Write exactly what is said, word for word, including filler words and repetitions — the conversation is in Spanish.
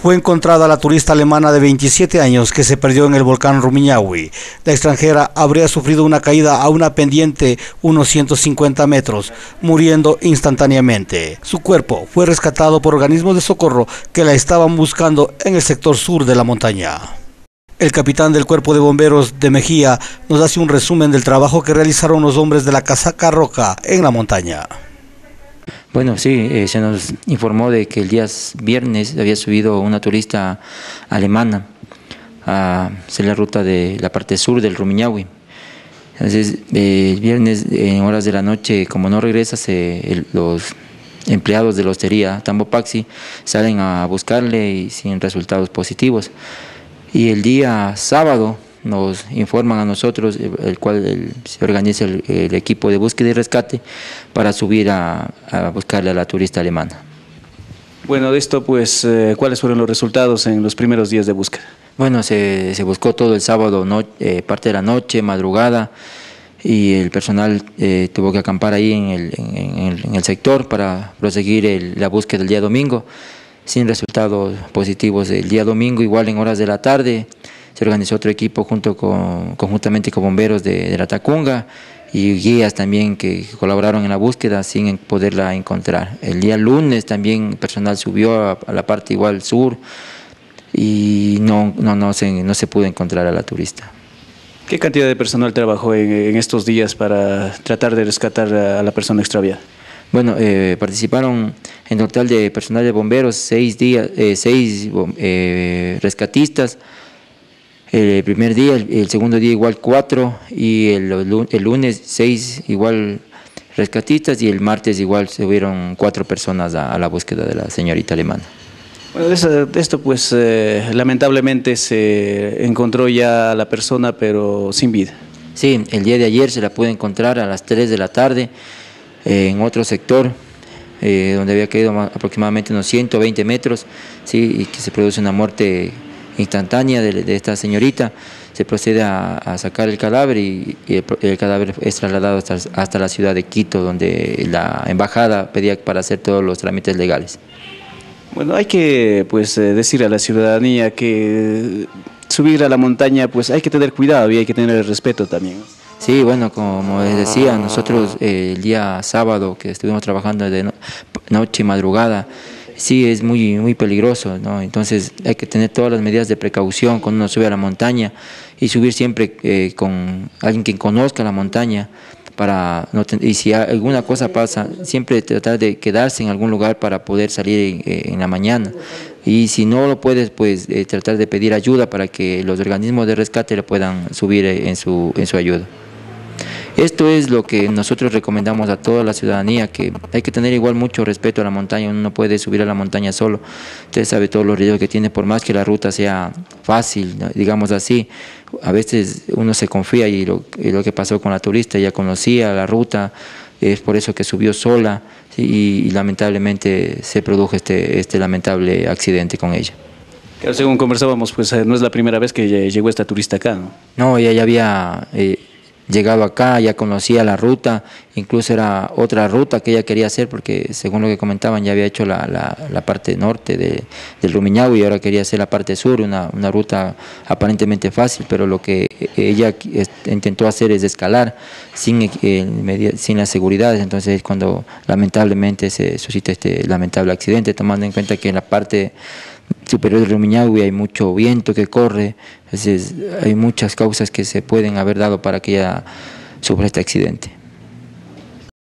Fue encontrada la turista alemana de veintisiete años que se perdió en el volcán Rumiñahui. La extranjera habría sufrido una caída a una pendiente unos ciento cincuenta metros, muriendo instantáneamente. Su cuerpo fue rescatado por organismos de socorro que la estaban buscando en el sector sur de la montaña. El capitán del Cuerpo de Bomberos de Mejía nos hace un resumen del trabajo que realizaron los hombres de la Casaca Roja en la montaña. Bueno, sí, eh, se nos informó de que el día viernes había subido una turista alemana a hacer la ruta de la parte sur del Rumiñahui. Entonces, eh, el viernes en horas de la noche, como no regresa, se, el, los empleados de la hostería Tambopaxi salen a buscarle y sin resultados positivos. Y el día sábado nos informan a nosotros, el cual el, se organiza el, el equipo de búsqueda y rescate para subir a, a buscarle a la turista alemana. Bueno, de esto, pues, eh, ¿cuáles fueron los resultados en los primeros días de búsqueda? Bueno, se, se buscó todo el sábado, no, eh, parte de la noche, madrugada, y el personal eh, tuvo que acampar ahí en el, en el, en el sector para proseguir el, la búsqueda del día domingo, sin resultados positivos. El día domingo, igual en horas de la tarde, se organizó otro equipo junto con, conjuntamente con bomberos de, de la Tacunga y guías también que colaboraron en la búsqueda sin poderla encontrar. El día lunes también personal subió a, a la parte igual sur y no, no, no, se, no se pudo encontrar a la turista. ¿Qué cantidad de personal trabajó en, en estos días para tratar de rescatar a la persona extraviada? Bueno, eh, participaron en total de personal de bomberos seis, días, eh, seis eh, rescatistas. El primer día, el, el segundo día igual cuatro y el, el lunes seis igual rescatistas y el martes igual se hubieron cuatro personas a, a la búsqueda de la señorita alemana. Bueno, de, eso, de esto pues eh, lamentablemente se encontró ya a la persona pero sin vida. Sí, el día de ayer se la pudo encontrar a las tres de la tarde eh, en otro sector eh, donde había caído aproximadamente unos ciento veinte metros, sí, y que se produce una muerte instantánea de, de esta señorita. Se procede a, a sacar el cadáver y, y el, el cadáver es trasladado hasta, hasta la ciudad de Quito, donde la embajada pedía para hacer todos los trámites legales. Bueno, hay que pues decir a la ciudadanía que subir a la montaña pues hay que tener cuidado y hay que tener el respeto también. Sí, bueno, como les decía, nosotros eh, el día sábado que estuvimos trabajando de no, noche y madrugada, sí es muy, muy peligroso, ¿no? Entonces hay que tener todas las medidas de precaución cuando uno sube a la montaña y subir siempre eh, con alguien que conozca la montaña, para no ten, y si alguna cosa pasa, siempre tratar de quedarse en algún lugar para poder salir en, en la mañana. Y si no lo puedes, pues eh, tratar de pedir ayuda para que los organismos de rescate le puedan subir en su, en su ayuda. Esto es lo que nosotros recomendamos a toda la ciudadanía, que hay que tener igual mucho respeto a la montaña. Uno no puede subir a la montaña solo. Usted sabe todos los riesgos que tiene, por más que la ruta sea fácil, digamos así. A veces uno se confía y lo, y lo que pasó con la turista, ella conocía la ruta, es por eso que subió sola, ¿sí? y, y lamentablemente se produjo este, este lamentable accidente con ella. Claro, según conversábamos, pues no es la primera vez que llegó esta turista acá, ¿no? No, ella ya había eh, llegado acá, ya conocía la ruta, incluso era otra ruta que ella quería hacer porque según lo que comentaban ya había hecho la, la, la parte norte de, del Rumiñahui y ahora quería hacer la parte sur, una, una ruta aparentemente fácil, pero lo que ella intentó hacer es escalar sin, eh, sin las seguridades. Entonces cuando lamentablemente se suscita este lamentable accidente, tomando en cuenta que en la parte superior del Rumiñahui hay mucho viento que corre, entonces hay muchas causas que se pueden haber dado para que ella sufra este accidente.